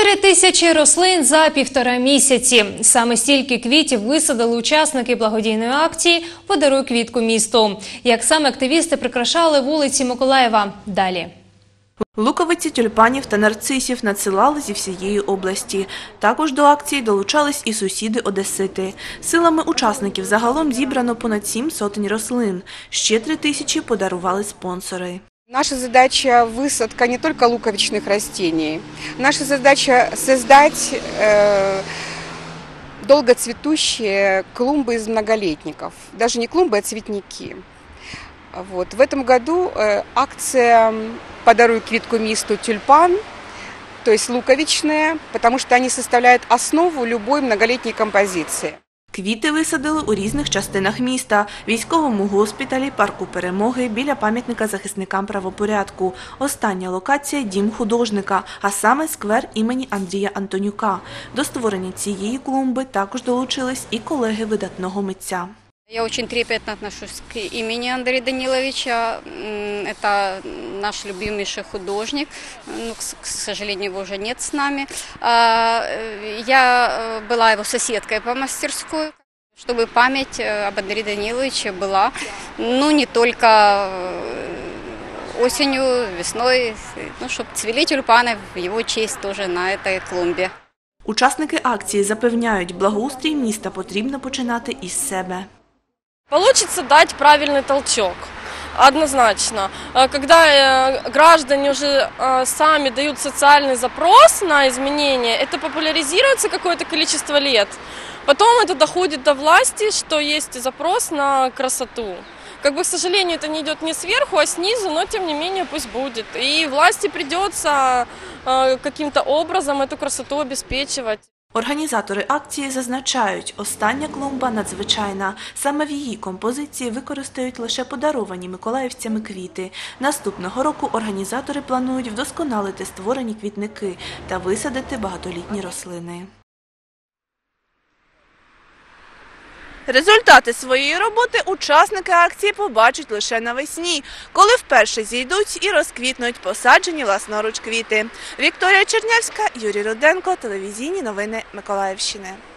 4000 рослин за 1,5 місяці. Саме стільки квітів висадили учасники благодійної акції «Подаруй квітку місту». Як саме активісти прикрашали вулиці Миколаєва. Далі. Луковиці, тюльпанів та нарцисів надсилали зі всієї області. Також до акції долучались і сусіди-одесити. Силами учасників загалом зібрано понад 7 сотень рослин. Ще 3000 подарували спонсори. Наша задача – высадка не только луковичных растений. Наша задача – создать долгоцветущие клумбы из многолетников. Даже не клумбы, а цветники. Вот. В этом году акция «Подаруй квітку місту» тюльпан, то есть луковичные, потому что они составляют основу любой многолетней композиции. Квіти висадили у різних частинах міста – військовому госпіталі, парку Перемоги, біля пам'ятника захисникам правопорядку. Остання локація – дім художника, а саме сквер імені Андрія Антонюка. До створення цієї клумби також долучились і колеги видатного митця. Я очень трепетно отношусь к имени Андрея Даниловича. Это наш любимейший художник. К сожалению, его уже нет с нами. Я была его соседкой по мастерской, чтобы память об Андрее Даниловиче была, не только осенью, весной, чтобы цвели тюльпаны в его честь тоже на этой клумбе. Учасники акції запевняють, благоустрій міста потрібно починати із себе. Получится дать правильный толчок, однозначно. Когда граждане уже сами дают социальный запрос на изменения, это популяризируется какое-то количество лет. Потом это доходит до власти, что есть запрос на красоту. К сожалению, это не идет не сверху, а снизу, но тем не менее пусть будет. И власти придется каким-то образом эту красоту обеспечивать. Організатори акції зазначають, остання клумба надзвичайна. Саме в її композиції використають лише подаровані миколаївцями квіти. Наступного року організатори планують вдосконалити створені квітники та висадити багатолітні рослини. Результати своєї роботи учасники акції побачать лише навесні, коли вперше зійдуть і розквітнуть посаджені власноруч квіти. Вікторія Чернявська, Юрій Руденко, телевізійні новини Миколаївщини.